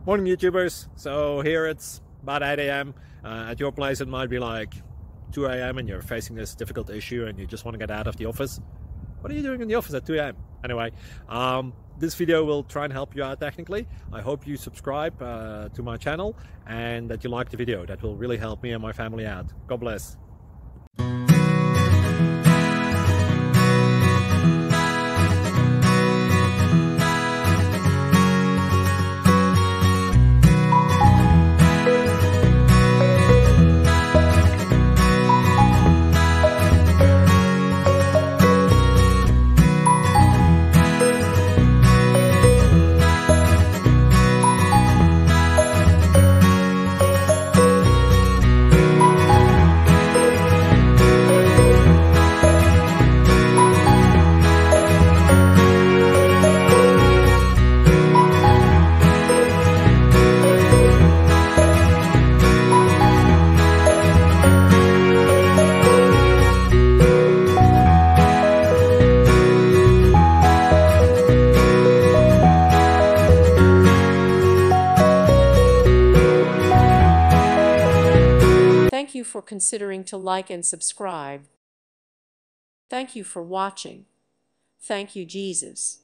Morning YouTubers. So here it's about 8 a.m. At your place it might be like 2 a.m. and you're facing this difficult issue and you just want to get out of the office. What are you doing in the office at 2 a.m.? Anyway, this video will try and help you out technically. I hope you subscribe to my channel and that you like the video. That will really help me and my family out. God bless. Thank you for considering to like and subscribe. Thank you for watching. Thank you, Jesus.